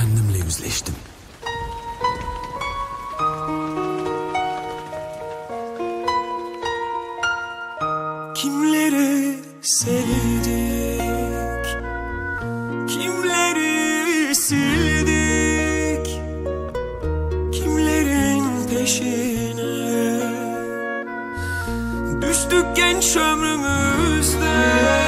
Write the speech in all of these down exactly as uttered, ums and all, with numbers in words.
Kendimle yüzleştim. Kimleri sevdik, kimleri sildik, kimlerin peşine düştük genç ömrümüzde.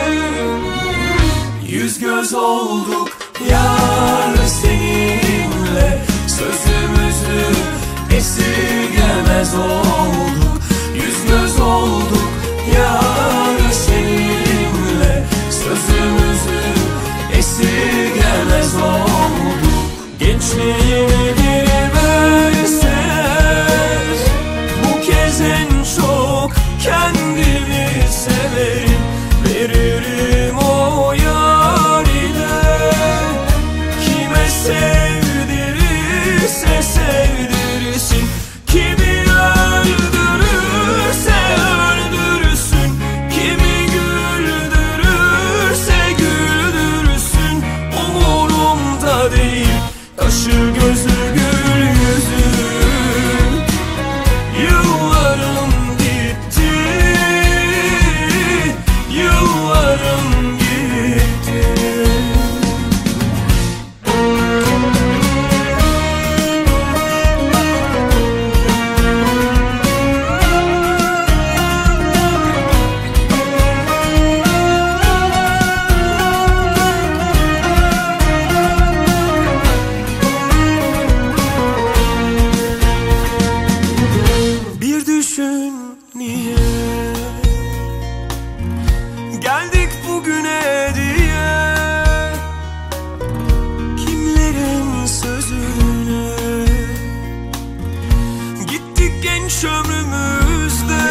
Yüz göz olduk yar seninle, sözümüzü esirgemez olduk. Yüz göz olduk yar seninle, sözümüzü esirgemez olduk. Gençliğimi geri verseler, bu kez en çok kendimi severim. Veririm o yar ile, kime sevdirirse sevdirsin. Kimi öldürürse öldürsün, kimi güldürürse güldürsün. Umurumda değil, kaşı gözü gül yüzü. Yıllarım gitti, yıllarım gitti. Bir düşün niye geldik bugüne diye, kimlerin sözüne gittik genç ömrümüzde.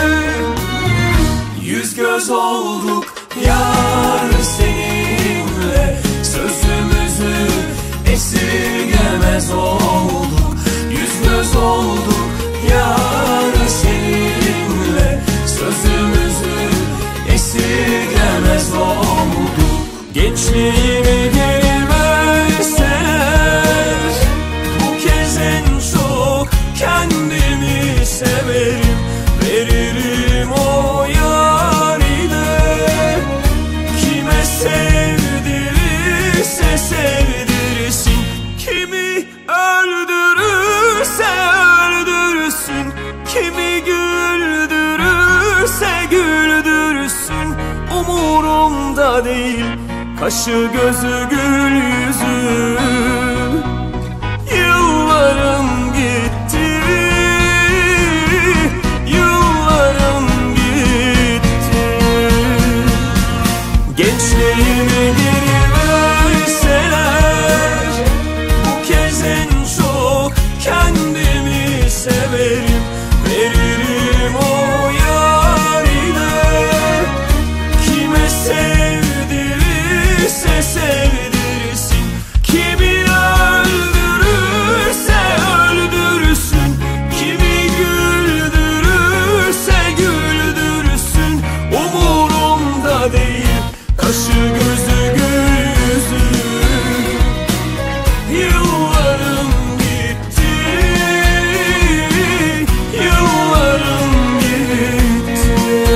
Yüz göz olduk yar seninle, sözümüzü esirgemez olduk. Yüz göz olduk yar seninle, sözümüzü esirgemez olduk. Gençliğimi geri verseler, bu kez en çok kendimi severim. Veririm o yar ile, kime sevdirirse sevdirsin. Kimi öldürürse öldürsün, kimi güldürürse güldürsün. Umurumda değil, kaşı gözü gül yüzü. Yıllarım gitti, yıllarım gitti. Gençliğimi geri verseler, bu kez en çok kendimi severim. Veririm o yar ile, kime sevdirirse sevdirsin. Kimi öldürürse öldürsün, kimi güldürürse güldürsün. Umurumda değil, kaşı gözü gül yüzü. Yıllarım gitti, yıllarım gitti.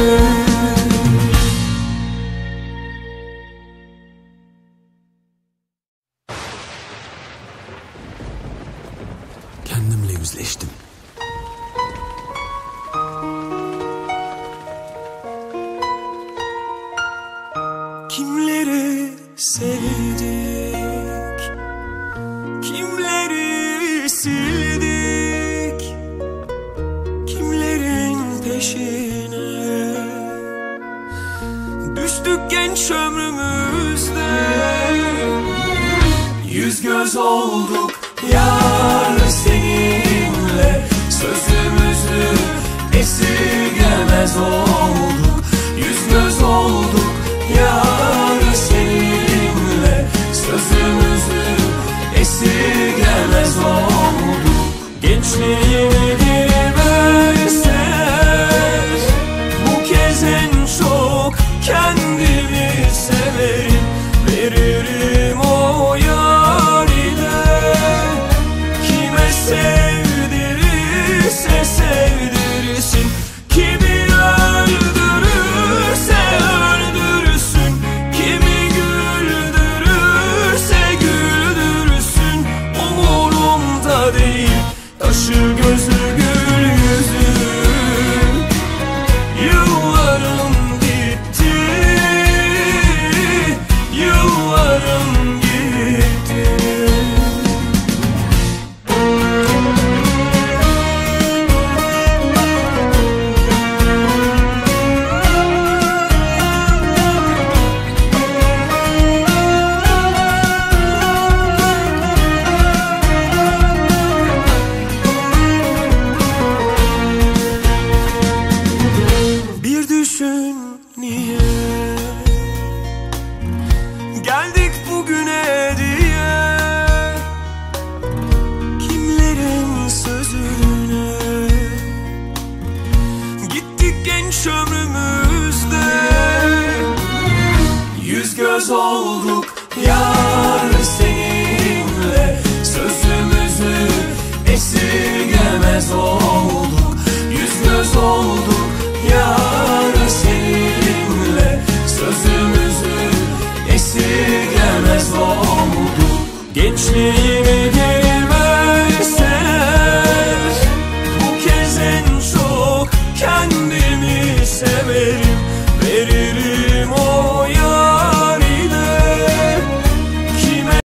Kendimle yüzleştim. Kimleri sevdik, kimleri sildik, kimlerin peşine düştük genç ömrümüzde. Yüz göz olduk yar seninle, sözümüzü esirgemez olduk. Yüz göz olduk yar seninle, sözümüzü esirgemez olduk. Gençliğimi geri verseler, bu kez en çok kendimi severim. Veririm o yar ile, geldik bugüne diye. Kimlerin sözüne gittik genç ömrümüzde. Yüz göz olduk yar seninle, sözümüzü esirgemez olduk.